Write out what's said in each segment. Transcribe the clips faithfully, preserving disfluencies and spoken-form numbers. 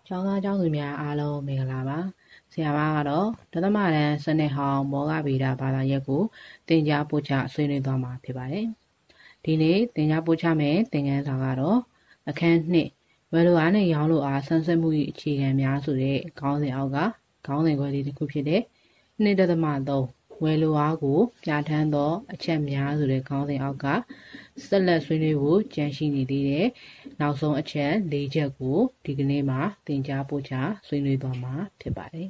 ကျောင်းသားကျောင်းသူများအားလုံးမင်္ဂလာပါဆရာမကတော့ဒသမတန်းစနစ်ဟောင်းမောဂဗေဒဘာသာရပ်ကိုသင်ကြားပို့ချဆွေးနွေးသွားမှာဖြစ်ပါတယ်ဒီနေ့သင်ကြားပို့ချမယ့်သင်ခန်းစာကတော့အခန်းနှစ်ဝယ်လိုအားနဲ့ရောင်းလိုအားဆန်းစစ်မှု၏အခြေခံများဆိုတဲ့ခေါင်းစဉ်အောက်ကခေါင်းစဉ်ခွဲလေးတစ်ခုဖြစ်တဲ့နှစ်ဒသမသုံးဝယ်လိုအားကိုပြဋ္ဌာန်းသောအချက်များဆိုတဲ့ခေါင်းစဉ်အောက်ကဆက်လက်ဆွေးနွေးဖို့ကြံရှိနေသေးတဲ့နောက်ဆုံးအချက်၄ချက်ကိုဒီကနေ့မှာသင်ကြားပို့ချဆွေးနွေးသွားမှာဖြစ်ပါတယ်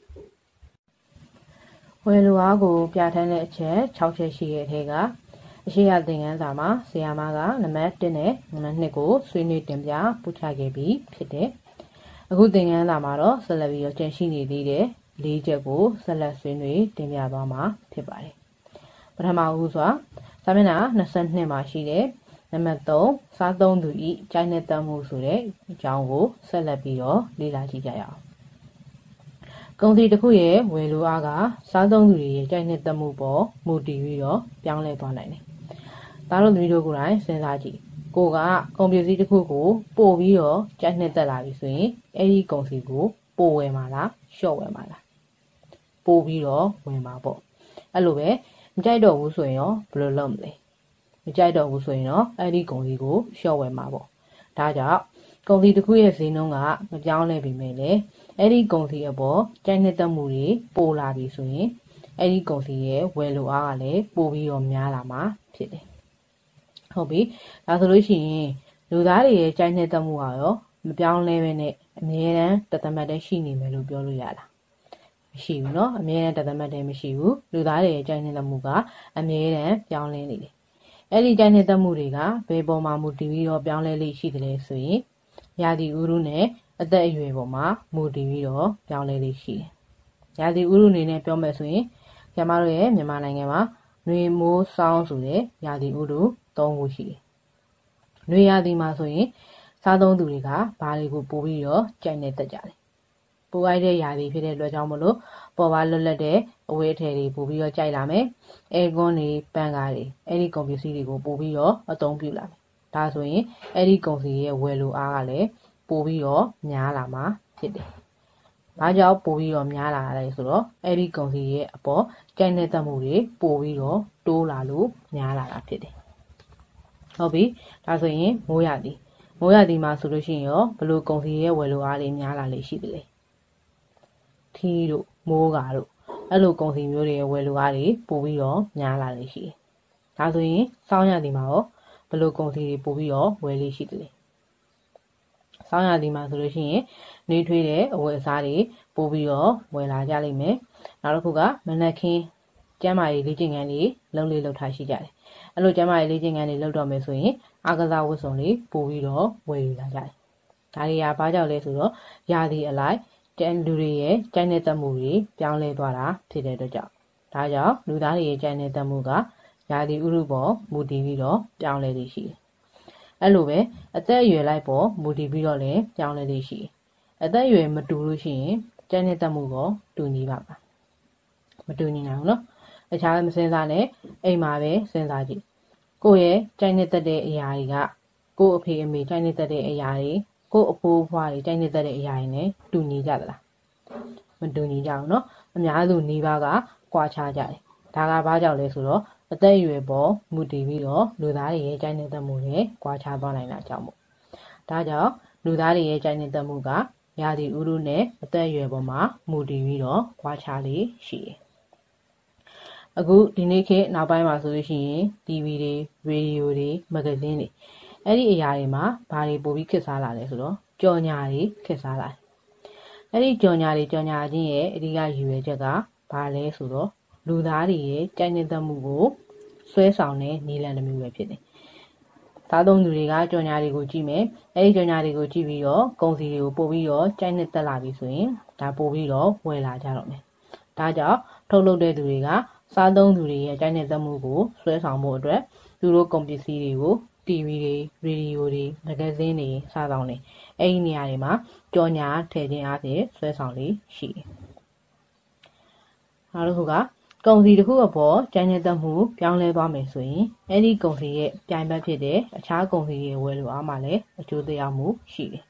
ဝယ်လိုအားကိုပြဋ္ဌာန်းတဲ့အချက်၆ချက်ရှိတဲ့အထက်ကအရှိရသင်ခန်းစာမှာဆရာမကနံပါတ်၁နဲ့နံပါတ်၂ကိုဆွေးနွေးတင်ပြပို့ချခဲ့ပြီးဖြစ်တယ်အခုသင်ခန်းစာမှာတော့ဆက်လက်ပြီးတော့ကြံရှိနေသေးတဲ့၄ချက်ကိုဆက်လက်ဆွေးနွေးတင်ပြသွားမှာဖြစ်ပါတယ်ပထမဦးစွာစာမျက်နှာ၂၂မှာရှိတဲ့နံပါတ်၃စားသုံးသူဤကြိုက်နှစ်သက်မှုဆိုတဲ့အကြောင်းကိုဆက်လက်ပြီးတော့လေ့လာကြည့်ကြရအောင်ကုန်စည်တစ်ခုရဲ့ဝယ်လိုအားကစားသုံးသူတွေရဲ့ကြိုက်နှစ်သက်မှုပေါ်မူတည်ပြီးတော့ပြောင်းလဲသွားနိုင်တယ်ဒါတို့သမီးတို့ကိုယ်တိုင်စဉ်းစားကြည့်ကိုကကုန်ပစ္စည်းတစ်ခုကိုပို့ပြီးတော့ကြိုက်နှစ်သက်လာပြီဆိုရင်အဲ့ဒီကုန်စည်ကိုပို့ဝယ်မှာလားလျှော့ဝယ်မှာလားပို့ပြီးတော့ဝယ်မှာပေါ့အဲ့လိုပဲမကြိုက်တော့ဘူးဆိုရင်ရောဘယ်လိုလုပ်မလဲမကြိုက်တော့ဘူးဆိုရင်တော့အဲ့ဒီကုန်စည်ကိုလျှော့ဝယ်မှာပေါ့ဒါကြောင့်ကုန်စည်တစ်ခုရဲ့ဈေးနှုန်းကမပြောင်းလဲပြီမဲ့လေအဲ့ဒီကုန်စည်အပေါ်ကြိုက်နှစ်သက်မှုတွေပိုလာပြီဆိုရင်အဲ့ဒီကုန်စည်ရဲ့ဝယ်လိုအားကလည်းပိုပြီးတော့များလာမှာဖြစ်တယ်ဟုတ်ပြီဒါဆိုလို့ရှိရင်လူသားတွေရဲ့ကြိုက်နှစ်သက်မှုကရောမပြောင်းလဲပဲနဲ့အမြဲတမ်းတသမတ်တည်းရှိနေမယ်လို့ပြောလို့ရလားမရှိဘူးเนาะအမြဲတမ်းတသမတ်တည်းမရှိဘူးလူသားတွေရဲ့ကြိုက်နှစ်သက်မှုကအမြဲတမ်းပြောင်းလဲနေတယ်အဲ့ဒီကြိုက်နှစ်သက်မှုတွေကဘယ်ပေါ်မှာမူတည်ပြီးတော့ပြောင်းလဲလိမ့်ရှိတယ်လဲဆိုရင်ရာသီဥတုနဲ့အသက်အရွယ်ပေါ်မှာမူတည်ပြီးတော့ပြောင်းလဲလိမ့်ရှိတယ်ရာသီဥတုအနေနဲ့ပြောမယ်ဆိုရင်ကျမတို့ရဲ့မြန်မာနိုင်ငံမှာနွေမိုးဆောင်းဆိုတဲ့ရာသီဥတု၃ခုရှိတယ်နွေရာသီမှာဆိုရင်စားသုံးသူတွေကဘာတွေကိုပို့ပြီးတော့ကြိုက်နေတတ်ကြတယ်ပို့လိုက်တဲ့ရာသီဖြစ်တဲ့အတွက်ကြောင့်မလို့ပေါ်ပါလွတ်လပ်တဲ့အဝတ်အထည်တွေပို့ပြီးတော့ကြိုက်လာမယ်အဲကွန်းတွေပန်းကားတွေအဲ့ဒီကုန်ပစ္စည်းတွေကိုပို့ပြီးတော့အသုံးပြုလာမယ်ဒါဆိုရင်အဲ့ဒီကုန်စည်ရဲ့ဝယ်လိုအားကလည်းပို့ပြီးတော့များလာမှာဖြစ်တယ်ဘာကြောင့်ပို့ပြီးတော့များလာလဲဆိုတော့အဲ့ဒီကုန်စည်ရဲ့အပေါ်ကြိုက်နေတဲ့မှုတွေပို့ပြီးတော့တိုးလာလို့များလာတာဖြစ်တယ်ဟုတ်ပြီဒါဆိုရင်မိုးရသည်မိုးရသည်မှာဆိုလို့ရှိရင်ရောဘလို့ကုန်စည်ရဲ့ဝယ်လိုအားတွေများလာလေရှိတယ်လေထီးတို့မိုးကာတို့အဲ့လိုကုန်စည်မျိုးတွေရဲ့ဝယ်လိုအားတွေပို့ပြီးတော့များလာလေရှိတယ်ဒါဆိုရင်စောင်းရသည်မှာရောဘလို့ကုန်စည်တွေပို့ပြီးတော့ဝယ်လေရှိတယ်လေဆောင်းရာသီမှာဆိုလို့ရှိရင်နှွေးထွေးတဲ့အဝတ်အစားတွေပို့ပြီးတော့ဝယ်လာကြလိမ့်မယ်နောက်တစ်ခုကမနက်ခင်းကျန်းမာရေးလေ့ကျင့်ခန်းတွေလုံးလေးလုပ်ထားရှိကြတယ်အဲ့လိုကျန်းမာရေးလေ့ကျင့်ခန်းတွေလုပ်တော့မယ်ဆိုရင်အားကစားဝတ်စုံတွေပို့ပြီးတော့ဝယ်ယူလာကြတယ်ဒါတွေကဘာကြောင့်လဲဆိုတော့ရာသီအလိုက်ကျန်းလူတွေရဲ့ကြိုက်နေတတ်မှုတွေပြောင်းလဲသွားတာဖြစ်တဲ့အတွက်ကြောင့်ဒါကြောင့်လူသားတွေရဲ့ကြိုက်နေတတ်မှုကရာသီဥတုပေါ်မူတည်ပြီးတော့ပြောင်းလဲနေရှိတယ်အဲ့လိုပဲအသက်အရွယ်လိုက်ပေါ်မူတည်ပြီးတော့လည်းပြောင်းလဲနေရှိတယ်အသက်အရွယ်မတူလို့ရှိရင်ကြိုက်နေတတ်မှုကိုတူညီပါမှာမတူညီနိုင်ဘူးเนาะအခြားမစဉ်းစားနဲ့အိမ်မှာပဲစဉ်းစားကြည့်ကိုယ့်ရဲ့ကြိုက်နေတတ်တဲ့အရာတွေကကိုယ့်အဖေအမေကြိုက်နေတတ်တဲ့အရာတွေကိုယ့်အဖိုးအဖွားတွေကြိုက်နေတတ်တဲ့အရာတွေနဲ့တူညီကြသလားမတူညီကြဘူးเนาะအများစုနေပါကကွာခြားကြတယ်ဒါကဘာကြောင့်လဲဆိုတော့အသက်အရွယ်ပေါ်မူတည်ပြီးတော့လူသားတွေရဲ့ကြိုက်နေတတ်မှုတွေကွာခြားသွားနိုင်တာကြောင့်မို့ဒါကြောင့်လူသားတွေရဲ့ကြိုက်နေတတ်မှုကရာသီဥတုနဲ့အသက်အရွယ်ပေါ်မှာမူတည်ပြီးတော့ကွာခြားလေးရှိတယ်အခုဒီနေ့ခေတ်နောက်ပိုင်းမှာဆိုလို့ရှိရင် တီဗီ တွေရေဒီယိုတွေမဂ္ဂဇင်းတွေအဲ့ဒီအရာတွေမှာဘာတွေပို့ပြီးခေတ်စားလာလဲဆိုတော့ကြော်ညာတွေခေတ်စားလာတယ်အဲ့ဒီကြော်ညာတွေကြော်ညာခြင်းရဲ့အဓိကရည်ရွယ်ချက်ကဘာလဲဆိုတော့လူသားတွေရဲ့ကြိုက်နေတတ်မှုကိုဆွဲဆောင်တဲ့နည်းလမ်းတစ်မျိုးပဲဖြစ်တယ်။သားသုံးသူတွေကကြော်ညာတွေကိုကြည့်မယ်။အဲဒီကြော်ညာတွေကိုကြည့်ပြီးတော့ကုန်စည်တွေကိုပို့ပြီးတော့ကြိုက်နေတက်လာပြီဆိုရင်ဒါပို့ပြီးတော့ဝယ်လာကြတော့မယ်။ဒါကြောင့်ထုတ်လုပ်တဲ့သူတွေကစားသုံးသူတွေရဲ့ကြိုက်နေတတ်မှုကိုဆွဲဆောင်ဖို့အတွက်သူတို့ကုန်ပစ္စည်းတွေကို တီဗီ တွေရေဒီယိုတွေမဂ္ဂဇင်းတွေစားဆောင်နေအဲဒီနေရာတွေမှာကြော်ညာထည့်ခြင်းအပြင်ဆွဲဆောင်လေးရှိတယ်။နောက်တစ်ခုကကုန်စည်တစ်ခုအပေါ်ကြိုက်နေတတ်မှုပြောင်းလဲသွားမယ်ဆိုရင်အဲ့ဒီကုန်စည်ရဲ့ပြိုင်ဘက်ဖြစ်တဲ့အခြားကုန်စည်ရဲ့ဝယ်လိုအားမှာလည်းအကျိုးသက်ရောက်မှုရှိတယ်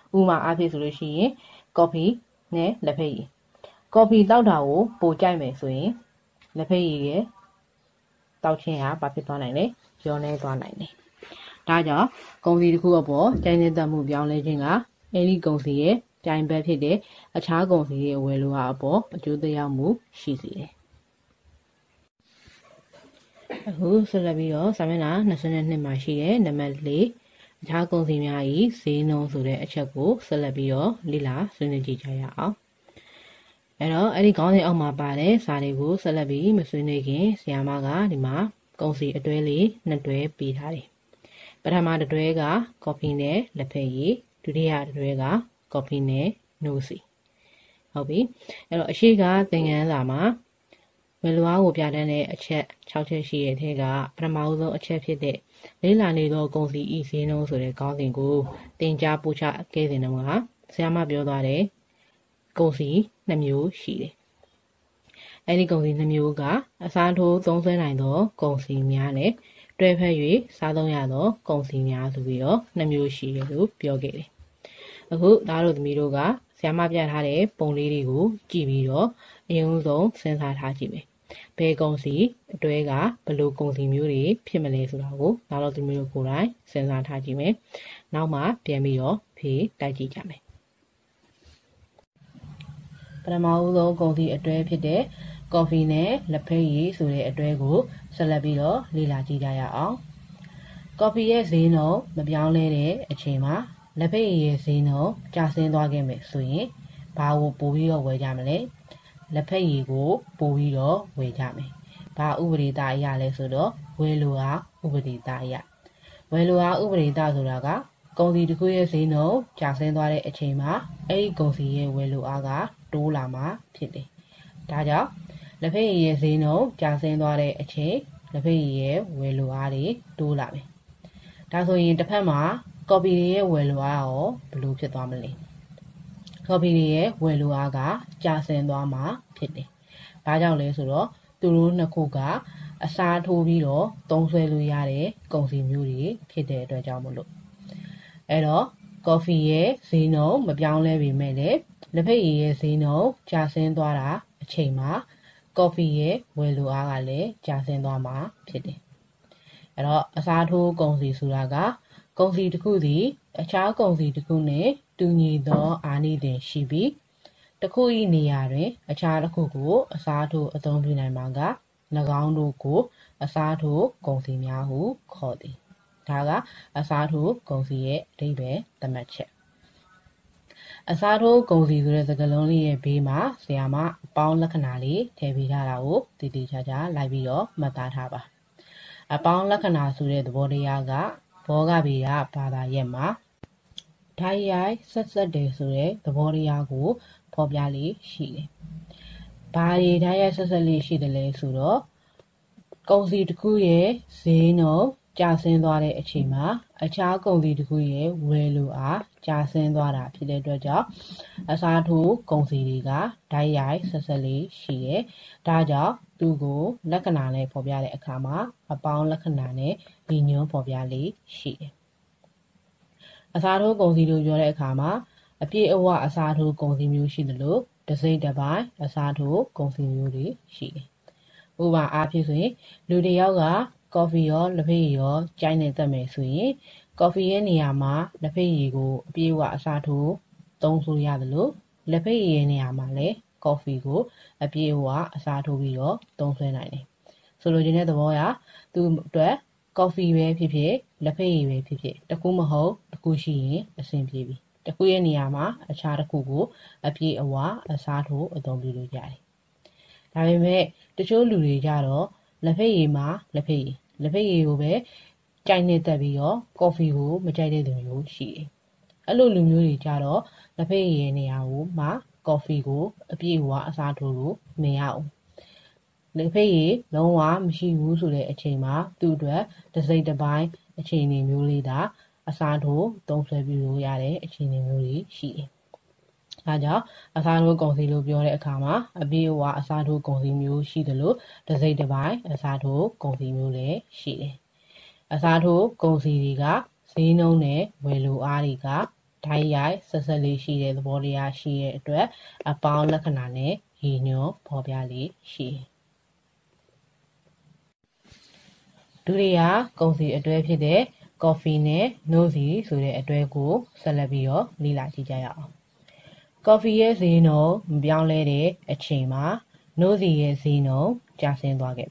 ဥမာအားဖြင့်ဆိုလို့ရှိရင် coffee နဲ့လက်ဖက်ရည် coffee တောက်တာကိုပိုကြိုက်မယ်ဆိုရင်လက်ဖက်ရည်ရဲ့တောက်ခြင်းဟာဘာဖြစ်သွားနိုင်လဲကျော်နေသွားနိုင်တယ်ဒါကြောင့်ကုန်စည်တစ်ခုအပေါ်ကျန်းကျန်းတတ်မှုပြောင်းလဲခြင်းကအဲဒီကုန်စည်ရဲ့ပြိုင်ဘက်ဖြစ်တဲ့အခြားကုန်စည်ရဲ့ဝယ်လိုအားအပေါ်အကျိုးသက်ရောက်မှုရှိစေတယ်အခုဆက်လက်ပြီးတော့စာမျက်နှာ၂၂မှာရှိတဲ့နံပါတ်၄အခြားကုန်စည်များ၏ဈေးနှုန်းဆိုတဲ့အချက်ကိုဆက်လက်ပြီးတော့လေ့လာဆွေးနွေးကြည့်ကြရအောင်အဲ့တော့အဲ့ဒီခေါင်းစဉ်အောက်မှာပါတဲ့စာတွေကိုဆက်လက်ပြီးမဆွေးနွေးခင်ဆရာမကဒီမှာကုန်စည်အတွဲလေးနှစ်တွဲပေးထားတယ်ပထမတွဲကကော်ဖီနဲ့လက်ဖက်ရည်ဒုတိယတွဲကကော်ဖီနဲ့နိုးစီဟုတ်ပြီအဲ့တော့အရှိကသင်ခန်းစာမှာဝယ်လိုအားကိုပြတန်းတဲ့အချက်၆ချက်ရှိတဲ့ထဲကပထမဆုံးအချက်ဖြစ်တဲ့လေးလာနေသောကုန်စည်ဤဈေးနှုန်းဆိုတဲ့ခေါင်းစဉ်ကိုသင်ကြားပို့ချခဲ့စဉ်တုန်းကဆရာမပြောသွားတယ်ကုန်စည်နှစ်မျိုးရှိတယ်အဲဒီကုန်စည်နှစ်မျိုးကအစားထိုးသုံးစွဲနိုင်သောကုန်စည်များနဲ့တွဲဖက်၍စားသုံးရသောကုန်စည်များဆိုပြီးတော့နှစ်မျိုးရှိတယ်လို့ပြောခဲ့တယ်အခုသားတို့သမီးတို့ကဆရာမပြထားတဲ့ပုံလေးတွေကိုကြည့်ပြီးတော့အရင်ဆုံးစဉ်းစားထားကြည့်မယ်ဘယ်ကုန်စည်အတွဲကဘယ်လိုကုန်စည်မျိုးတွေဖြစ်မလဲဆိုတာကိုသားတို့သမီးတို့ကိုယ်တိုင်စဉ်းစားထားကြည့်မယ်နောက်မှပြန်ပြီးတော့ဖြေတိုက်ကြည့်ကြမယ်ပထမဦးဆုံးကုန်စည်အတွဲဖြစ်တဲ့ကော်ဖီနဲ့လက်ဖက်ရည်ဆိုတဲ့အတွဲကိုဆက်လက်ပြီးတော့လေ့လာကြည့်ကြရအောင်ကော်ဖီရဲ့ဈေးနှုန်းမပြောင်းလဲတဲ့အချိန်မှာလက်ဖက်ရည်ရဲ့ဈေးနှုန်းကျဆင်းသွားခဲ့မယ်ဆိုရင်ဘာကိုပို့ပြီးတော့ဝယ်ကြမလဲလက်ဖက်ရည်ကိုပို့ပြီးတော့ဝယ်ကြမယ်ဘာဥပဒေသားအရာလဲဆိုတော့ဝယ်လိုအားဥပဒေသားအရာဝယ်လိုအားဥပဒေသားဆိုတာကကုန်စည်တစ်ခုရဲ့ဈေးနှုန်းကျဆင်းသွားတဲ့အချိန်မှာအဲ့ဒီကုန်စည်ရဲ့ဝယ်လိုအားကတိုးလာမှာဖြစ်တယ်ဒါကြောင့်လက်ဖက်ရည်ရဲ့ဈေးနှုန်းကျဆင်းသွားတဲ့အချိန်လက်ဖက်ရည်ရဲ့ဝယ်လိုအားတွေတိုးလာမယ်ဒါဆိုရင်တစ်ဖက်မှာကော်ဖီရဲ့ဝယ်လိုအားရောဘယ်လိုဖြစ်သွားမလဲကော်ဖီရဲ့ဝယ်လိုအားကကျဆင်းသွားမှာဖြစ်တယ်ဘာကြောင့်လဲဆိုတော့သူတို့နှစ်ခုကအစားထိုးပြီးတော့သုံးစွဲလို့ရတဲ့ကုန်စည်မျိုးတွေဖြစ်တဲ့အတွက်ကြောင့်မလို့အဲ့တော့ကော်ဖီရဲ့ဈေးနှုန်းမပြောင်းလဲပေမဲ့လည်းလက်ဖက်ရည်ရဲ့ဈေးနှုန်းကျဆင်းသွားတာအချိန်မှာကော်ဖီရဲ့ဝယ်လိုအားကလည်းကျဆင်းသွားမှာဖြစ်တယ်အဲ့တော့အစားထိုးကုန်စည်ဆိုတာကကုန်စည်တစ်ခုစီအခြားကုန်စည်တစ်ခုနဲ့တူညီသောအာနိသင်ရှိပြီးတစ်ခု၏နေရာတွင်အခြားတစ်ခုကိုအစားထိုးအသုံးပြုနိုင်မှာက၎င်းတို့ကိုအစားထိုးကုန်စည်များဟုခေါ်သည်ဒါကအစားထိုးကုန်စည်ရဲ့အဓိပ္ပာယ်သတ်မှတ်ချက်အစားထိုးကုန်စည်ဆိုတဲ့စကားလုံးလေးရဲ့ဘေးမှာဆရာမအပေါင်းလက္ခဏာလေးထည့်ပေးထားတာကိုတည်တည်ချာချာလိုက်ပြီးတော့မှတ်သားထားပါအပေါင်းလက္ခဏာဆိုတဲ့သဘောတရားကဘောဂဗေဒဘာသာရပ်မှာဓာတ်ရိုက်ဆက်ဆက်တယ်ဆိုတဲ့သဘောတရားကိုဖော်ပြလေးရှိတယ်။ဘာတွေဓာတ်ရိုက်ဆက်ဆက်လေးရှိတယ်လဲဆိုတော့ကုန်စည်တစ်ခုရဲ့ဈေးနှုန်းကျဆင်းသွားတဲ့အချိန်မှာအခြားကုန်စည်တစ်ခုရဲ့ဝယ်လိုအားကျဆင်းသွားတာဖြစ်တဲ့အတွက်ကြောင့်အစားထိုးကုန်စည်တွေကဓာတ်ရိုက်ဆက်ဆက်လေးရှိတယ်။ဒါကြောင့်သူကိုလက္ခဏာနဲ့ဖော်ပြတဲ့အခါမှာအပေါင်းလက္ခဏာနဲ့ညီညွတ်ဖော်ပြလေးရှိတယ်။အစားထိုးကုန်စည်လို့ပြောတဲ့အခါမှာအပြည့်အဝအစားထိုးကုန်စည်မျိုးရှိတယ်လို့တစိမ့်တစ်ပိုင်းအစားထိုးကုန်စည်မျိုးတွေရှိတယ်။ဥပမာအားဖြင့်ဆိုရင်လူတစ်ယောက်ကကော်ဖီရောလက်ဖက်ရည်ရောကြိုက်နေတတ်မယ်ဆိုရင်ကော်ဖီရဲ့နေရာမှာလက်ဖက်ရည်ကိုအပြည့်အဝအစားထိုးသုံးလို့ရတယ်လို့လက်ဖက်ရည်ရဲ့နေရာမှာလည်းကော်ဖီကိုအပြည့်အဝအစားထိုးပြီးတော့သုံးဆွဲနိုင်တယ်။ဆိုလိုချင်တဲ့သဘောကသူ့အတွက်ကော်ဖီပဲဖြစ်ဖြစ်လက်ဖက်ရည်ပဲဖြစ်ဖြစ်တစ်ခုမဟုတ်တစ်ခုရှိရင်အဆင်ပြေပြီ။တစ်ခုရဲ့နေရာမှာအခြားတစ်ခုကိုအပြည့်အဝအစားထိုးအသုံးပြုလို့ရတယ်။ဒါပေမဲ့တချို့လူတွေကြတော့လက်ဖက်ရည်မှာလက်ဖက်ရည်လက်ဖက်ရည်ကိုပဲကြိုက်နေတတ်ပြီးတော့ကော်ဖီကိုမကြိုက်တဲ့သူမျိုးရှိတယ်။အဲ့လိုလူမျိုးတွေကြတော့လက်ဖက်ရည်ရဲ့နေရာကိုမှကော်ဖီကိုအပြည့်အဝအစားထိုးလို့မရဘူး။လက်ဖက်ရည်လုံးဝမရှိဘူးဆိုတဲ့အချိန်မှာသူ့အတွက်တစ်စိမ့်တစ်ပိုင်းအချိန်တွေမျိုးလေးသာအစားထိုးသုံးဆွဲပြီးလို့ရတဲ့အခြေအနေမျိုးတွေရှိတယ်။ဒါကြောင့်အစားထိုးကုန်စည်လို့ပြောတဲ့အခါမှာအပြည့်အဝအစားထိုးကုန်စည်မျိုးရှိတယ်လို့တစ်စိမ့်တစ်ပိုင်းအစားထိုးကုန်စည်မျိုးလည်းရှိတယ်။အစားထိုးကုန်စည်တွေကဈေးနှုန်းနဲ့ဝယ်လိုအားတွေကတိုင်းရိုက်ဆက်ဆက်လေးရှိတဲ့သဘောတရားရှိတဲ့အတွက်အပေါင်းလက္ခဏာနဲ့ရည်ညွှန်းဖော်ပြလေးရှိတယ်ဒုတိယကုန်စည်အတွဲဖြစ်တဲ့ coffee နဲ့ nosy ဆိုတဲ့အတွဲကိုဆက်လက်ပြီးတော့လေ့လာကြည့်ကြရအောင် coffee ရဲ့ဈေးနှုန်းမပြောင်းလဲတဲ့အချိန်မှာ nosy ရဲ့ဈေးနှုန်းကျဆင်းသွားခဲ့ပဲ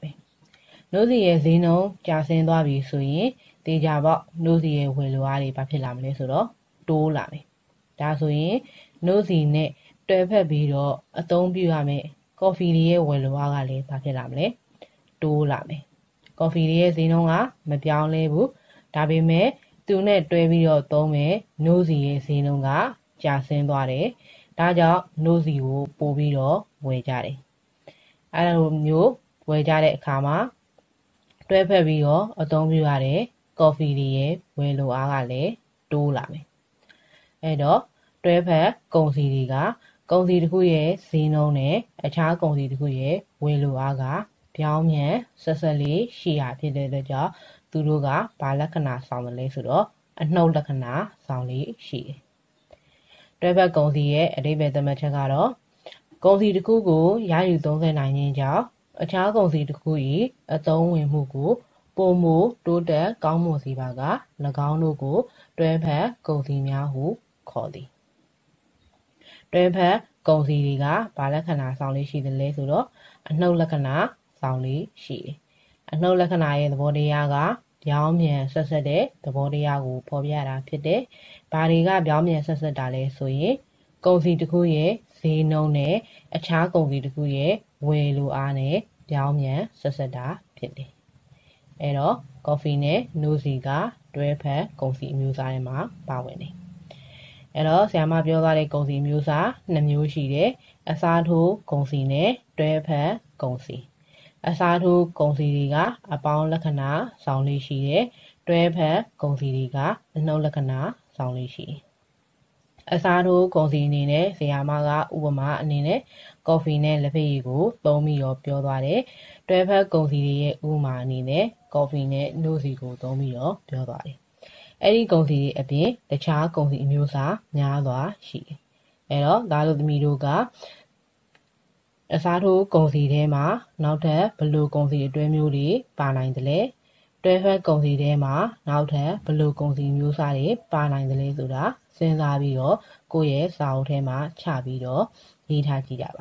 nosy ရဲ့ဈေးနှုန်းကျဆင်းသွားပြီဆိုရင်တေချာပေါက် nosy ရဲ့ဝယ်လိုအားတွေဘာဖြစ်လာမလဲဆိုတော့တိုးလာမယ်ဒါဆိုရင် nosy နဲ့တွဲဖက်ပြီးတော့အသုံးပြုရမယ် coffee ရဲ့ဝယ်လိုအားကလည်းဘာဖြစ်လာမလဲတိုးလာမယ် coffee ရဲ့ဈေးနှုန်းကမပြောင်းလဲဘူးဒါပေမဲ့သူနဲ့တွဲပြီးတော့သုံးမယ် nosy ရဲ့ဈေးနှုန်းကကျဆင်းသွားတယ်ဒါကြောင့် nosy ကိုပို့ပြီးတော့ဝယ်ကြတယ်အဲ့လိုမျိုးဝယ်ကြတဲ့အခါမှာတွဲဖက်ပြီးတော့အသုံးပြုရတဲ့ coffee ရဲ့ဝယ်လိုအားကလည်းတိုးလာမယ်အဲ့တော့တွဲဖက်ကုန်စည်တွေကကုန်စည်တစ်ခုရဲ့ဈေးနှုန်းနဲ့အခြားကုန်စည်တစ်ခုရဲ့ဝယ်လိုအားကပြောင်းမြန်ဆက်ဆက်လေးရှိရဖြစ်တဲ့အတွက်ကြောင့်သူတို့ကဘာလက္ခဏာဆောင်တယ်လဲဆိုတော့အနှုတ်လက္ခဏာဆောင်လေးရှိတယ်တွဲဖက်ကုန်စည်ရဲ့အဓိပ္ပာယ်သတ်မှတ်ချက်ကတော့ကုန်စည်တစ်ခုကိုရယူသုံးစွဲနိုင်ခြင်းကြောင့်အခြားကုန်စည်တစ်ခု၏အသုံးဝင်မှုကိုပုံမတိုးတက်ကောင်းမွန်စေပါက၎င်းတို့ကိုတွဲဖက်ကုန်စည်များဟုခေါ်သည်တွဲဖက်ကုန်စည်တွေကဘာလက္ခဏာဆောင်လေးရှိတယ်လဲဆိုတော့အနှုတ်လက္ခဏာဆောင်လေးရှိတယ်အနှုတ်လက္ခဏာရဲ့သဘောတရားကပြောင်းမြန်ဆက်ဆက်တဲ့သဘောတရားကိုဖော်ပြတာဖြစ်တယ်။ဘာတွေကပြောင်းမြန်ဆက်ဆက်တာလဲဆိုရင်ကုန်စည်တစ်ခုရဲ့ဈေးနှုန်းနဲ့အခြားကုန်စည်တစ်ခုရဲ့ဝယ်လိုအားနဲ့ပြောင်းမြန်ဆက်ဆက်တာဖြစ်တယ်။အဲ့တော့ coffee နဲ့ nosy ကတွဲဖက်ကုန်စည်အမျိုးအစားတွေမှာပါဝင်တယ်။အဲ့တော့ဆရာမပြောသွားတဲ့ကုန်စည်အမျိုးအစားနှစ်မျိုးရှိတယ်။အစားထိုးကုန်စည်နဲ့တွဲဖက်ကုန်စည်အစားထိုးကုန်စည်တွေကအပေါင်းလက္ခဏာဆောင်လေးရှိတယ်တွဲဖက်ကုန်စည်တွေကအနှုတ်လက္ခဏာဆောင်လေးရှိတယ်အစားထိုးကုန်စည်အနေနဲ့ဆရာမကဥပမာအနေနဲ့ coffee နဲ့လက်ဖက်ရည်ကိုသုံးပြီးတော့ပြောသွားတယ်တွဲဖက်ကုန်စည်တွေရဲ့ဥပမာအနေနဲ့ coffee နဲ့ nosy ကိုသုံးပြီးတော့ပြောသွားတယ်အဲ့ဒီကုန်စည်တွေအပြင်တခြားကုန်စည်အမျိုးအစားများစွာရှိတယ်အဲ့တော့ဒါတို့သမီးတို့ကအစားထိုးကုန်စည်ထဲမှာနောက်ထပ်ဘယ်လိုကုန်စည်အတွဲမျိုးတွေပါနိုင်သလဲတွဲဖက်ကုန်စည်ထဲမှာနောက်ထပ်ဘယ်လိုကုန်စည်မျိုးစားတွေပါနိုင်သလဲဆိုတာစဉ်းစားပြီးတော့ကိုယ့်ရဲ့စာအုပ်ထဲမှာချပြီးတော့ရေးထားကြည့်ကြပါ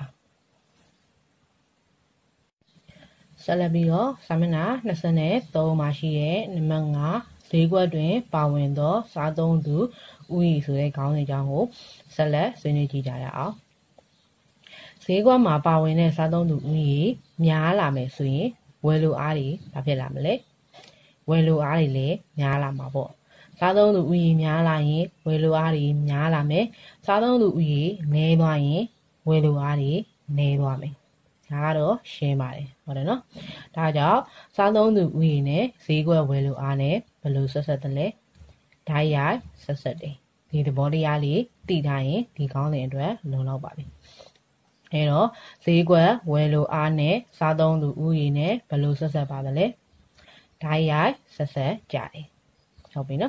ဆက်လက်ပြီးတော့စာမျက်နှာ၂၃မှာရှိတဲ့နံပါတ်၅ဈေးကွက်တွင်ပါဝင်သောစားသုံးသူဥယျာဉ်ဆိုတဲ့ခေါင်းစဉ်ကြောင့်ကိုဆက်လက်ဆွေးနွေးကြည့်ကြရအောင်ဈေးကွက်မှာပါဝင်တဲ့စားသုံးသူဦးရေများလာမယ်ဆိုရင်ဝယ်လိုအားတွေဘာဖြစ်လာမလဲဝယ်လိုအားတွေလည်းများလာမှာပေါ့စားသုံးသူဦးရေများလာရင်ဝယ်လိုအားတွေများလာမယ်စားသုံးသူဦးရေနည်းသွားရင်ဝယ်လိုအားတွေနည်းသွားမယ်ဒါကတော့ရှင်းပါတယ်ဟုတ်တယ်နော်ဒါကြောင့်စားသုံးသူဦးရေနဲ့ဈေးကွက်ဝယ်လိုအားနဲ့ဘယ်လိုဆက်ဆက်တယ်လဲဓာတ်ရိုက်ဆက်ဆက်တယ်ဒီသဘောတရားလေးသိထားရင်ဒီခေါင်းစဉ်အတွက်လုံလောက်ပါပြီအဲတော့ဈေးကွက်ဝယ်လိုအားနဲ့စားသုံးသူဥယျာဉ်နဲ့ဘယ်လိုဆက်ဆက်ပါသလဲဓာတ်ရိုက်ဆက်ဆက်ကြတယ်ဟုတ်ပြီနော်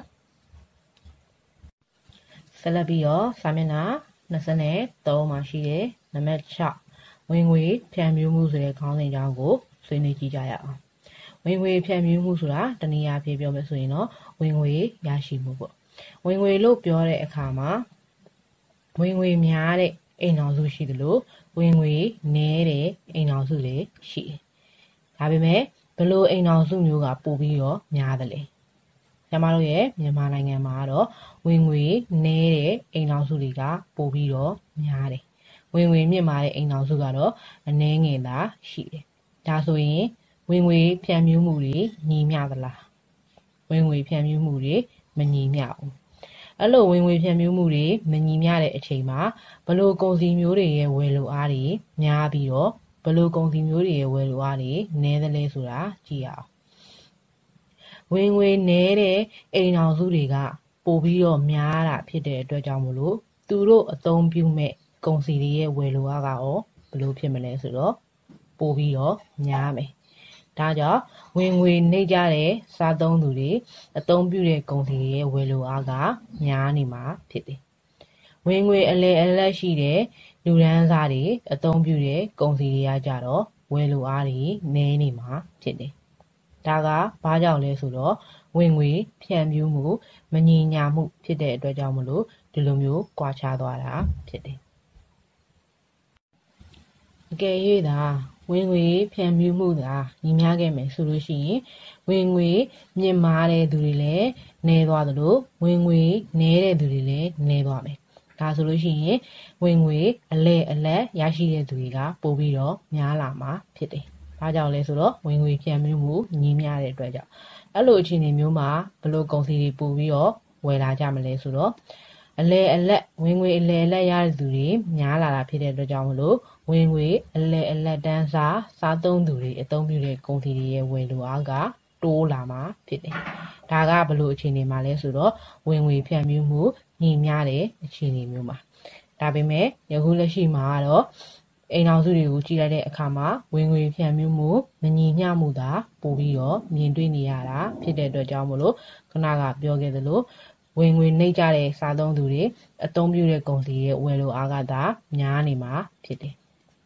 ဆက်လက်ပြီးတော့စာမျက်နှာ၂၃မှာရှိတဲ့နံပါတ်၆ဝင်ငွေဖြန့်ဖြူးမှုဆိုတဲ့ခေါင်းစဉ်ကြောင်းကိုဆွေးနွေးကြည့်ကြရအောင်ဝင်ငွေဖြန့်ဖြူးမှုဆိုတာတနည်းအားဖြင့်ပြောမယ်ဆိုရင်တော့ဝင်ငွေရရှိမှုပေါ့ဝင်ငွေလို့ပြောတဲ့အခါမှာဝင်ငွေများတဲ့အိမ်တော်စုရှိသလိုဝင်ငွေနည်းတဲ့အိမ်တော်စုလည်းရှိတယ်။ဒါပေမဲ့ဘယ်လိုအိမ်တော်စုမျိုးကပိုပြီးတော့များသလဲ။ကျမတို့ရဲ့မြန်မာနိုင်ငံမှာတော့ဝင်ငွေနည်းတဲ့အိမ်တော်စုတွေကပိုပြီးတော့များတယ်။ဝင်ငွေမြင့်မာတဲ့အိမ်တော်စုကတော့အနည်းငယ်သာရှိတယ်။ဒါဆိုရင်ဝင်ငွေဖြန့်ဖြူးမှုတွေညီမျှသလား။ဝင်ငွေဖြန့်ဖြူးမှုတွေမညီမျှဘူး။အဲ့လိုဝင်ငွေဖြန့်ဖြူးမှုတွေမညီမျှတဲ့အချိန်မှာဘလို့ကုန်စည်မျိုးတွေရဲ့ဝယ်လိုအားတွေများပြီးတော့ဘလို့ကုန်စည်မျိုးတွေရဲ့ဝယ်လိုအားတွေနည်းသလဲဆိုတာကြည့်ရအောင်ဝင်ငွေနည်းတဲ့အိမ်တော်စုတွေကပိုပြီးတော့များတာဖြစ်တဲ့အတွက်ကြောင့်မလို့သူတို့အသုံးပြုမဲ့ကုန်စည်တွေရဲ့ဝယ်လိုအားကရောဘလို့ဖြစ်မလဲဆိုတော့ပိုပြီးတော့များမယ်ဒါကြောင့်ဝင်ငွေနှိမ့်ကြတဲ့စားသုံးသူတွေအသုံးပြုတဲ့ကုန်စည်တွေရဲ့ဝယ်လိုအားကများနေမှာဖြစ်တယ်ဝင်ငွေအလဲအလက်ရှိတဲ့လူဒန်းစားတွေအသုံးပြုတဲ့ကုန်စည်တွေကကြတော့ဝယ်လိုအားတွေနည်းနေမှာဖြစ်တယ်။ဒါကဘာကြောင့်လဲဆိုတော့ဝင်ငွေဖြန့်ဖြူးမှုမညီညာမှုဖြစ်တဲ့အတွက်ကြောင့်မလို့ဒီလိုမျိုးကွာခြားသွားတာဖြစ်တယ်။အကယ်၍သာဝင်ငွေဖြန့်ဖြူးမှုသာညီမျှခဲ့မယ်ဆိုလို့ရှိရင်ဝင်ငွေမြင့်မားတဲ့သူတွေလည်းနည်းသွားသလိုဝင်ငွေနည်းတဲ့သူတွေလည်းနည်းသွားမယ်။ဒါဆိုလို့ရှိရင်ဝင်ငွေအလဲအလက်ရရှိတဲ့သူတွေကပိုပြီးတော့များလာမှာဖြစ်တယ်။ဘာကြောင့်လဲဆိုတော့ဝင်ငွေဖြန့်ဖြူးမှုညီမျှတဲ့အတွက်ကြောင့်အဲ့လိုအခြေအနေမျိုးမှာဘယ်လိုကုန်စည်တွေပို့ပြီးတော့ဝယ်လာကြမလဲဆိုတော့အလဲအလက်ဝင်ငွေအလဲအလက်ရတဲ့သူတွေများလာတာဖြစ်တဲ့အတွက်ကြောင့်မလို့ဝင်ငွေအလဲအလက်တန်းစားစားသုံးသူတွေအသုံးပြုတဲ့ကုန်စည်တွေရဲ့ဝယ်လိုအားကတိုးလာမှာဖြစ်တယ်။ဒါကဘယ်လိုအခြေအနေမှာလဲဆိုတော့ဝင်ငွေဖြန့်ဖြူးမှုညီမျှတဲ့အခြေအနေမျိုးမှာဒါပေမဲ့ယခုလက်ရှိမှာကတော့အိမ်အောင်စုတွေကိုကြည့်လိုက်တဲ့အခါမှာဝင်ငွေဖြန့်ဖြူးမှုမညီမျှမှုသာပိုပြီးတော့မြင်တွေ့နေရတာဖြစ်တဲ့အတွက်ကြောင့်မလို့ခုနကပြောခဲ့သလိုဝင်ငွေနှိမ့်ကြတဲ့စားသုံးသူတွေအသုံးပြုတဲ့ကုန်စည်ရဲ့ဝယ်လိုအားကသာများနေမှာဖြစ်တယ်။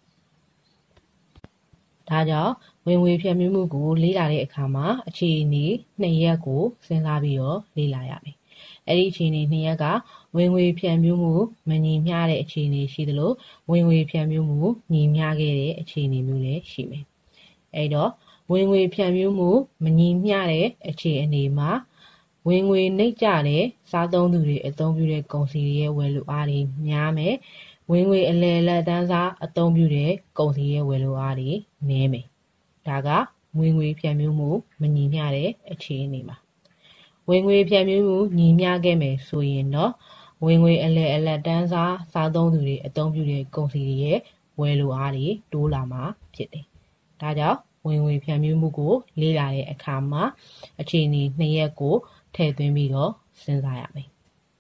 ဒါကြောင့်ဝင်ငွေဖြန့်ဖြူးမှုကိုလေ့လာတဲ့အခါမှာအခြေအနေနှစ်ရက်ကိုစဉ်းစားပြီးတော့လေ့လာရမယ်။အဲ့ဒီအခြေအနေနှစ်ရက်ကဝင်ငွေဖြန့်ဖြူးမှုမညီမျှတဲ့အခြေအနေရှိသလိုဝင်ငွေဖြန့်ဖြူးမှုညီမျှခဲ့တဲ့အခြေအနေမျိုးလည်းရှိမယ်။အဲ့တော့ဝင်ငွေဖြန့်ဖြူးမှုမညီမျှတဲ့အခြေအနေမှာဝင်ငွေနှိမ့်ကြတဲ့စားသုံးသူတွေအသုံးပြုတဲ့ကုန်စည်တွေရဲ့ဝယ်လိုအားတွေများမယ်။ဝင်ငွေအလဲအလက်တန်းစားအသုံးပြုတဲ့ကုန်စည်ရဲ့ဝယ်လိုအားတွေနည်းမယ်။ဒါကဝင်ငွေဖြန့်ဖြူးမှုမညီမျှတဲ့အခြေအနေမှာဝင်ငွေဖြန့်ဖြူးမှုညီမျှခဲ့မယ်ဆိုရင်တော့ဝင်ငွေအလဲအလက်တန်းစားစားသုံးသူတွေအသုံးပြုတဲ့ကုန်စည်တွေရဲ့ဝယ်လိုအားတွေတိုးလာမှာဖြစ်တယ်။ဒါကြောင့်ဝင်ငွေဖြန့်ဖြူးမှုကိုလေ့လာတဲ့အခါမှာအခြေအနေနှစ်ရက်ကိုထည့်သွင်းပြီးတော့စဉ်းစားရမယ်။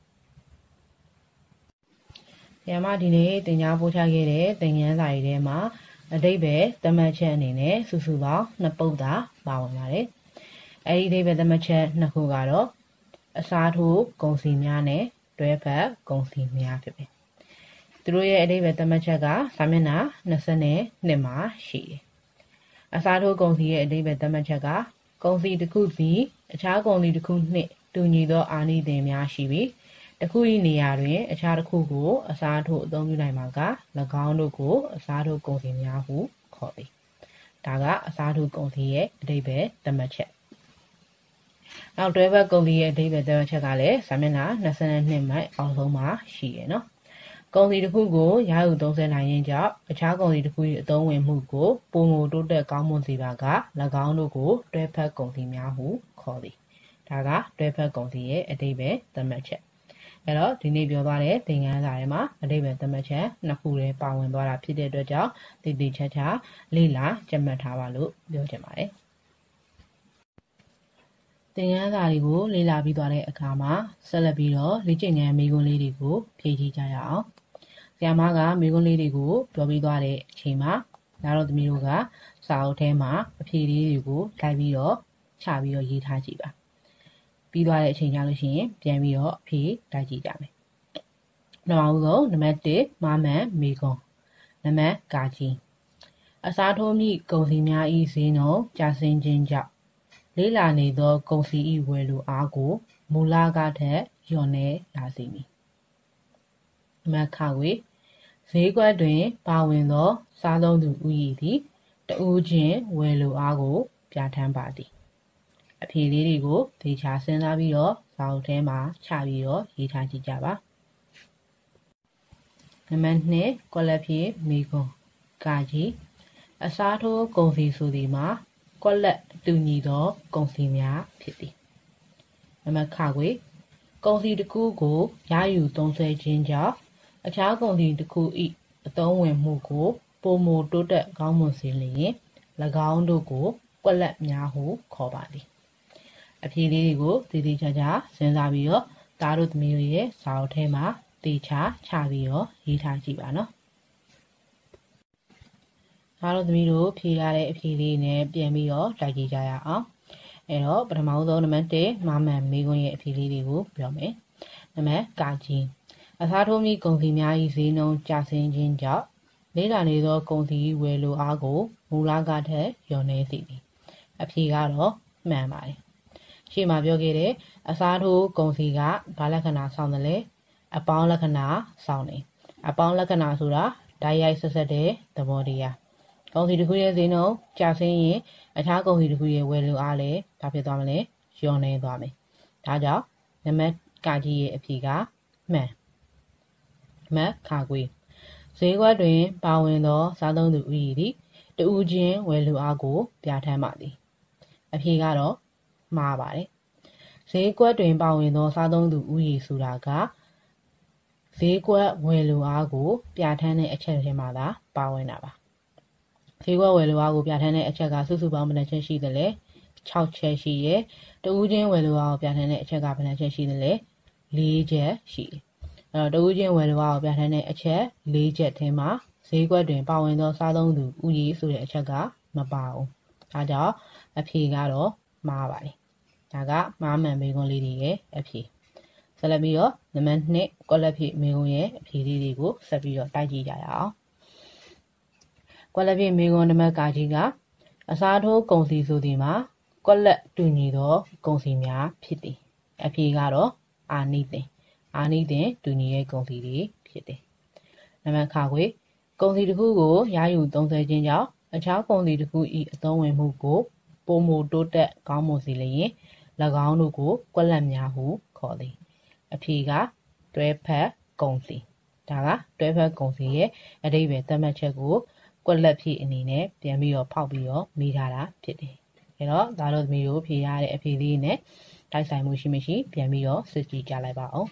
ဆရာမဒီနေ့သင်ကြားပို့ချခဲ့တဲ့သင်ခန်းစာတွေထဲမှာအဓိပ္ပာယ်သတ်မှတ်ချက်အနေနဲ့စုစုပေါင်းနှစ်ပုဒ်သာပါဝင်ပါတယ်။အဲဒီအဓိပ္ပာယ်သတ်မှတ်ချက်နှစ်ခုကတော့အစားထိုးကုန်စည်များနဲ့တွဲဖက်ကုန်စည်များဖြစ်တယ်။သူတို့ရဲ့အဓိပ္ပာယ်သတ်မှတ်ချက်ကစာမျက်နှာနှစ်မှာရှိတယ်။အစားထိုးကုန်စည်ရဲ့အဓိပ္ပာယ်သတ်မှတ်ချက်ကကုန်စည်တစ်ခုစီအခြားကုန်စည်တစ်ခုနှင့်တူညီသောအာနိသင်များရှိပြီးတစ်ခု၏နေရာတွင်အခြားတစ်ခုကိုအစားထိုးအသုံးပြုနိုင်မှာက၎င်းတို့ကိုအစားထိုးကုန်စည်များဟုခေါ်သည်။ဒါကအစားထိုးကုန်စည်ရဲ့အဓိပ္ပာယ်သတ်မှတ်ချက်။နောက်တွဲဘက်ကုန်စည်ရဲ့အဓိပ္ပာယ်သတ်မှတ်ချက်ကလည်းစာမျက်နှာနှစ်မှအောက်ဆုံးမှာရှိရနော်။ကုန်စည်တစ်ခုကိုရယူသုံးစွဲနိုင်ရင်ကြောင့်အခြားကုန်စည်တစ်ခု၏အသုံးဝင်မှုကိုပုံမတိုးတက်ကောင်းမွန်စေပါက၎င်းတို့ကိုတွဲဖက်ကုန်စည်များဟုခေါ်သည်။ဒါကတွဲဖက်ကုန်စည်ရဲ့အဓိပ္ပာယ်သတ်မှတ်ချက်။အဲ့တော့ဒီနေ့ပြောသွားတဲ့သင်ခန်းစာထဲမှာအဓိပ္ပာယ်သတ်မှတ်ချက်နှစ်ခုလည်းပါဝင်သွားတာဖြစ်တဲ့အတွက်ကြောင့်တည်တည်ချာချာလေ့လာကြက်မှတ်ထားပါလို့ပြောချင်ပါတယ်။သင်ခန်းစာတွေကိုလေ့လာပြီးသွားတဲ့အခါမှာဆက်လက်ပြီးတော့လေ့ကျင့်ခန်းမေးခွန်းလေးတွေကိုဖြေကြည့်ကြရအောင်။ဆရာမကမေးခွန်းလေးတွေကိုပြောပြီးသွားတဲ့အချိန်မှာနားတော်သမီးတို့ကစာအုပ်ထဲမှာအဖြေလေးတွေကိုလိုက်ပြီးတော့ချပြီးတော့ရေးထားကြည့်ပါ။ပြီးသွားတဲ့အချိန်ကျလို့ရှိရင်ပြန်ပြီးတော့အဖြေတိုက်ကြည့်ကြမယ်။နောက်အောင်ဆုံးနံပါတ်တစ်မမှန်မေးခွန်းနံပါတ်ကာကြီးအစားထိုးမိကုန်စည်များ၏ဈေးနှုန်းကျဆင်းခြင်းကြောင့်လေးလာနေသောကုန်စည်၏ဝယ်လိုအားကိုမူလကထက်လျော့နည်းလာစေမည်။နံပါတ်ခဝေဈေးကွက်တွင်ပါဝင်သောစားသုံးသူဦးရေသည်တဦးချင်းဝယ်လိုအားကိုပြဋ္ဌာန်းပါသည်။အဖြေလေးတွေကိုသေချာစဉ်းစားပြီးတော့စာအုပ်ထဲမှာချပြီးတော့ရေးထားကြည့်ကြပါ။နံပါတ်နှစ်ကွက်လက်ဖြေမေးခွန်းကာကြီးအစားထိုးကုန်စည်ဆိုသည်မှာကွက်လက်တူညီသောကုန်စည်များဖြစ်သည်။နံပါတ်ခခွေကုန်စည်တစ်ခုကိုရယူသုံးစွဲခြင်းကြောင့်အခြားကုန်စည်တစ်ခု၏အသုံးဝင်မှုကိုပုံမတိုးတက်ကောင်းမွန်စေလျင်၎င်းတို့ကိုကွက်လက်များဟုခေါ်ပါသည်။အဖြေလေးတွေကိုတည်တည်ချာချာစဉ်းစားပြီးတော့သားတို့သမီးတို့ရဲ့စာအုပ်ထဲမှာတေချာချပြီးတော့ရေးထားကြည့်ပါနော်။သားတို့သမီးတို့ဖြေရတဲ့အဖြေလေးနဲ့ပြန်ပြီးတော့တိုက်ကြည့်ကြရအောင်။အဲ့တော့ပထမဆုံးနံပါတ်တစ်မမှန်မေးခွန်းရဲ့အဖြေလေးတွေကိုပြောမယ်။နံပါတ်ကာကြီးအစားထိုးမိကုန်စည်များ၏ဈေးနှုန်းကျဆင်းခြင်းကြောင့်လေးလာနေသောကုန်စည်ဝယ်လိုအားကိုမူလကထက်လျော့နည်းစေသည်အဖြေကတော့မှန်ပါတယ်ရှေ့မှာပြောခဲ့တဲ့အစားထိုးကုန်စည်ကဘာလက္ခဏာဆောင်တယ်လဲအပေါင်းလက္ခဏာဆောင်တယ်အပေါင်းလက္ခဏာဆိုတာဓာတ်ရိုက်ဆက်ဆက်တဲ့သဘောတရားကုန်စည်တစ်ခုရဲ့ဈေးနှုန်းကျဆင်းရင်အခြားကုန်စည်တစ်ခုရဲ့ဝယ်လိုအားလည်းဘာဖြစ်သွားမလဲလျော့နည်းသွားမယ်ဒါကြောင့်နံပါတ်ကကြီးရဲ့အဖြေကမှန်မတ်ခါကွေးဈေးကွက်တွင်ပါဝင်သောစားသုံးသူဦးရေသည်တဦးချင်းဝယ်လိုအားကိုပြဋ္ဌာန်းပါသည်အဖြေကတော့မှားပါတယ်ဈေးကွက်တွင်ပါဝင်သောစားသုံးသူဦးရေဆိုတာကဈေးကွက်ဝယ်လိုအားကိုပြဋ္ဌာန်းတဲ့အချက်ထဲမှာသာပါဝင်တာပါဈေးကွက်ဝယ်လိုအားကိုပြဋ္ဌာန်းတဲ့အချက်ကစုစုပေါင်းဘယ်နှချက်ရှိသလဲ၆ချက်ရှိရဲ့တဦးချင်းဝယ်လိုအားကိုပြဋ္ဌာန်းတဲ့အချက်ကဘယ်နှချက်ရှိသလဲ၄ချက်ရှိတယ်အဲ့တော့တဦးချင်းဝယ်လိုအားကိုပြဋ္ဌာန်းတဲ့အချက်၄ချက်ထဲမှာဈေးကွက်တွင်ပါဝင်သောစားသုံးသူဦးရေဆိုတဲ့အချက်ကမပါဘူးဒါကြောင့်အဖြေကတော့မှားပါတယ်ဒါကမှားမှန်မေးခွန်းလေးတွေရဲ့အဖြေဆက်လက်ပြီးတော့နံပါတ်နှစ်ကွက်လက်ဖြည့်မေးခွန်းရဲ့အဖြေလေးတွေကိုဆက်ပြီးတော့တိုက်ကြည့်ကြရအောင်ကွက်လက်ဖြည့်မေးခွန်းနံပါတ်ကကြီးကအစားထိုးကုန်စည်ဆိုသည်မှာကွက်လက်တူညီသောကုန်စည်များဖြစ်သည်အဖြေကတော့အာနိသင်အာနိသင်တူညီရဲ့ကုန်စည်တွေဖြစ်တယ်နံပါတ်ခခွေကုန်စည်တစ်ခုကိုရယူသုံးစွဲခြင်းကြောင့်အခြားကုန်စည်တစ်ခု၏အသုံးဝင်မှုကိုပုံမတိုးတက်ကောင်းမွန်စေလျင်၎င်းတို့ကိုကွက်လက်များဟုခေါ်သည်အဖြေကတွဲဖက်ကုန်စည်ဒါကတွဲဖက်ကုန်စည်ရဲ့အဓိပ္ပာယ်သတ်မှတ်ချက်ကိုကွက်လက်ဖြည့်အနေနဲ့ပြန်ပြီးတော့ဖောက်ပြီးတော့မိထားတာဖြစ်တယ်အဲတော့ဒါတို့သမီးတို့ဖြေရတဲ့အဖြေလေးနဲ့တိုက်ဆိုင်မှုရှိမရှိပြန်ပြီးတော့စစ်ကြည့်ကြလိုက်ပါအောင်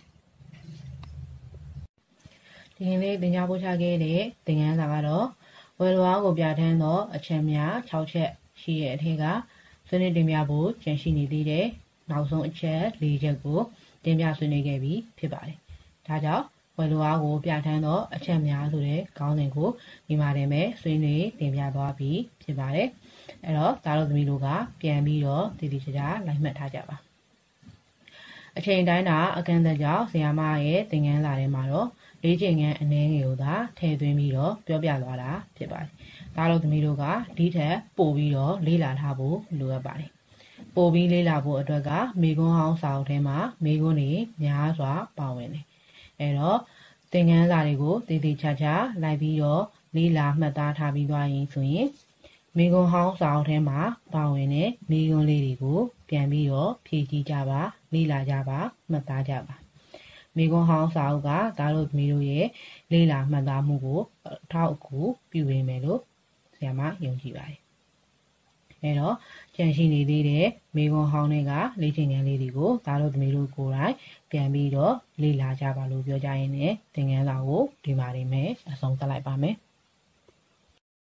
ဒီကနေ့သင်ကြားပို့ချခဲ့တဲ့သင်ခန်းစာကတော့ဝယ်လိုအားကိုပြဋ္ဌာန်းသောအချက်များ၆ချက်ရှိတဲ့အထက်ကဆွေးနွေးတင်ပြဖို့ကြံရှိနေသေးတဲ့နောက်ဆုံးအချက်၄ချက်ကိုတင်ပြဆွေးနွေးခဲ့ပြီးဖြစ်ပါတယ်။ဒါကြောင့်ဝယ်လိုအားကိုပြဋ္ဌာန်းသောအချက်များဆိုတဲ့ခေါင်းစဉ်ကိုဒီမှာတင်မဲ့ဆွေးနွေးတင်ပြသွားပြီးဖြစ်ပါတယ်။အဲ့တော့ဒါတို့သမီးတို့ကပြန်ပြီးတော့တည်တည်ချာချာလိုက်မှတ်ထားကြပါ။အချိန်တိုင်းတာအကန့်အသတ်ကြောင့်ဆရာမရဲ့သင်ခန်းစာထဲမှာတော့လေးချိန်ငန်းအနည်းငယ်ကိုသာထည့်သွင်းပြီးတော့ပြောပြသွားတာဖြစ်ပါတယ်။ဒါတို့သမီးတို့ကဒီထက်ပိုပြီးတော့လေ့လာထားဖို့လိုအပ်ပါတယ်။ပိုပြီးလေ့လာဖို့အတွက်ကမေခွန်းဟောင်းစာအုပ်ထဲမှာမေခွန်းတွေများစွာပါဝင်တယ်။အဲတော့သင်ခန်းစာတွေကိုတည်တည်ချာချာလိုက်ပြီးတော့လေ့လာမှတ်သားထားပြီးသွားရင်ဆိုရင်မေခွန်းဟောင်းစာအုပ်ထဲမှာပါဝင်တဲ့မေခွန်းလေးတွေကိုပြန်ပြီးတော့ဖြည့်ကြည့်ကြပါလေ့လာကြပါမှတ်သားကြပါမေခွန်းဟောင်းစာအုပ်ကဒါတို့သမီးတို့ရဲ့လေ့လာမှတ်သားမှုကိုထောက်အကူပြုပေးမယ်လို့ဆရာမယုံကြည်ပါတယ်။အဲတော့ကြံရှိနေသေးတဲ့မေခွန်းဟောင်းတွေကလေ့ကျင့်ခန်းလေးတွေကိုဒါတို့သမီးတို့ကိုယ်တိုင်ပြန်ပြီးတော့လေ့လာကြပါလို့ပြောကြရင်းနဲ့သင်ခန်းစာကိုဒီမှာနေမယ်အဆုံးသတ်လိုက်ပါမယ်။